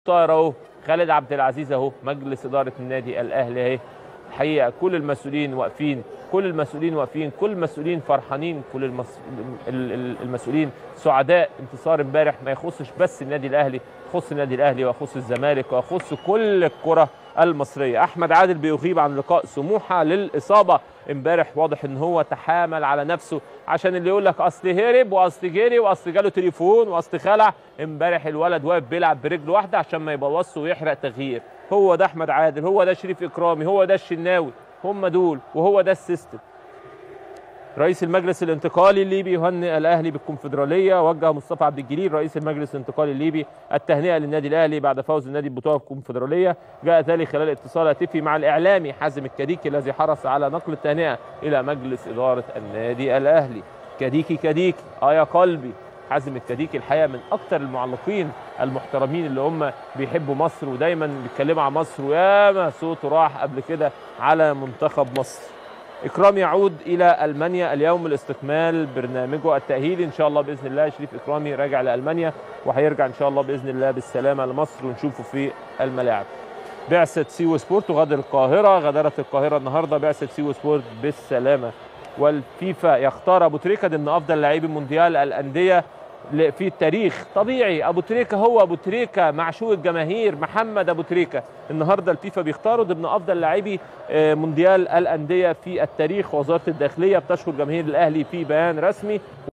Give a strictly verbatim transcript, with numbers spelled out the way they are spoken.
طاهر اهو، خالد عبد العزيز اهو، مجلس اداره النادي الاهلي اهي. الحقيقه كل المسؤولين واقفين، كل المسؤولين واقفين، كل المسؤولين فرحانين، كل المس... المسؤولين سعداء. انتصار امبارح ما يخصش بس النادي الاهلي، يخص النادي الاهلي ويخص الزمالك ويخص كل الكره المصريه. احمد عادل بيغيب عن لقاء سموحه للاصابه امبارح، واضح ان هو تحامل على نفسه عشان اللي يقول لك اصل هرب واصل جري واصل جاله تليفون واصل خلع. امبارح الولد واقف بيلعب برجل واحده عشان ما يبوظش ويحرق تغيير. هو ده احمد عادل، هو ده شريف اكرامي، هو ده الشناوي، هم دول، وهو ده السيستم. رئيس المجلس الانتقالي الليبي يهنئ الاهلي بالكونفدراليه. وجه مصطفى عبد الجليل رئيس المجلس الانتقالي الليبي التهنئه للنادي الاهلي بعد فوز النادي ببطوله الكونفدراليه. جاء ذلك خلال اتصال هاتفي مع الاعلامي حازم الكديكي الذي حرص على نقل التهنئه الى مجلس اداره النادي الاهلي. كديكي كديكي اه يا قلبي. حازم الكديكي الحقيقه من اكثر المعلقين المحترمين اللي هم بيحبوا مصر ودايما بيتكلموا عن مصر، وياما صوته راح قبل كده على منتخب مصر. إكرامي يعود إلى ألمانيا اليوم لاستكمال برنامجه التأهيلي إن شاء الله بإذن الله. شريف إكرامي راجع لألمانيا وهيرجع إن شاء الله بإذن الله بالسلامة لمصر ونشوفه في الملاعب. بعثة سيو سبورت وغادر القاهرة. غادرت القاهرة النهاردة بعثة سيو سبورت بالسلامة. والفيفا يختار أبو تريكة ضمن أفضل لاعبي مونديال الأندية في التاريخ. طبيعي ابو تريكه هو ابو تريكه، معشوق الجماهير محمد ابو تريكه. النهارده الفيفا بيختاروا ضمن افضل لاعبي مونديال الانديه في التاريخ. وزاره الداخليه بتشكر جماهير الاهلي في بيان رسمي.